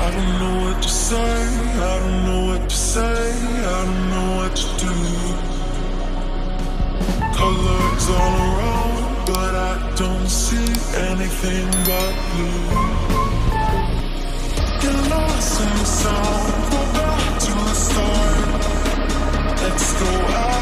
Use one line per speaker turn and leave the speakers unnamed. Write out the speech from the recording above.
don't know what to say, I don't know what to say, I don't know what to do. Colors all around, but I don't see anything but blue. Get lost in the sound, go back to the start. Let's go out.